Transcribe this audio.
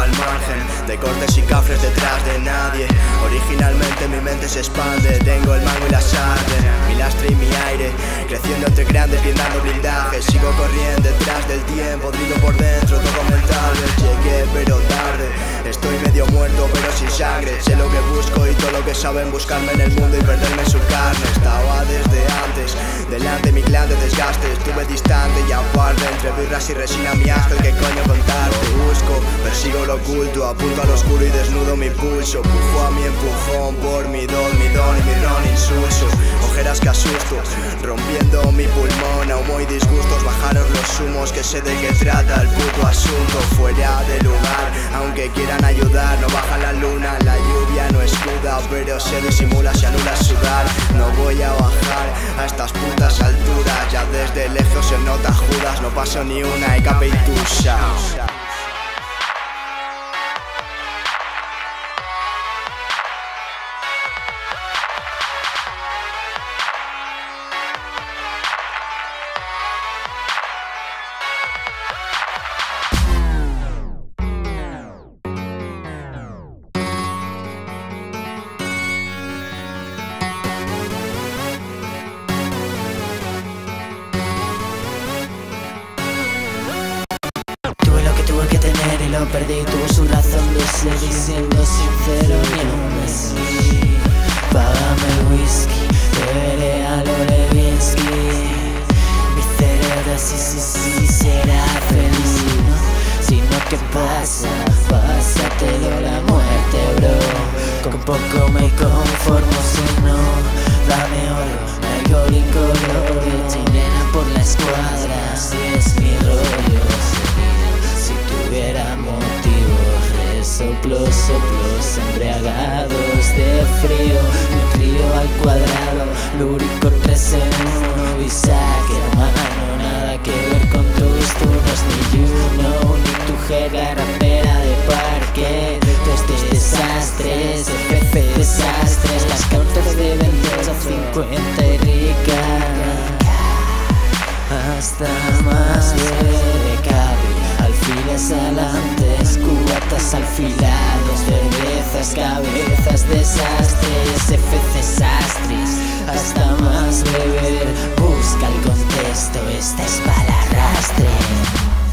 al margen de cortes y cafres detrás de nadie. Originalmente mi mente se expande, tengo el mango y la sartén, mi lastre y mi aire, creciendo entre grandes, blindando blindajes. Sigo corriendo detrás del tiempo, podrido por dentro, todo mental. Llegué pero tarde, estoy medio muerto pero sin sangre. Sé lo que busco y todo lo que saben buscarme en el mundo y perderme en su carne. Estaba desde antes, delante mi clan de desgaste. Estuve distante y aparte, entre birras y resina mi asco. ¿Qué coño contarte? Busco, persigo lo oculto, apunto al oscuro y desnudo mi pulso. Pujo a mi empujón por mi don y mi ron insulso. Ojeras que asusto, rompiendo mi pulmón. A humo y disgustos, bajaros los humos, que sé de qué trata el puto asunto. Fuera de lugar, aunque quieran ayudar, no baja la luna, la lluvia no escuda, pero se disimula, se anula sudar. No voy a bajar a estas putas alturas, ya desde lejos se nota Judas. No paso ni una, escape y tuya. Y lo perdí, tuvo su razón de seguir siendo sincero. Ni aún así, págame el whisky, beberé a lo Levinsky. Mi cerebro sí será feliz, ¿no? Si no, ¿qué pasa? Pásatelo la muerte, bro. Con poco me conformo, si no, dame oro, algo incoloro. Chilena por la escuadra, si es mi rollo. Tuviera motivos, soplos embriagados de frío. Un río al cuadrado, lúrico 3 en 1. Bisaque, hermano, nada que ver con tus turnos. Ni Juno, ni tu jerga rapera de parque. Estos desastres, FF desastres. Las counters de 22 a 50 y rica, hasta más de cabe. Alfiles alantes, cubatas alfilados, cervezas, cabezas, desastres, desastres, hasta más beber. Busca el contexto, esta es para el arrastre.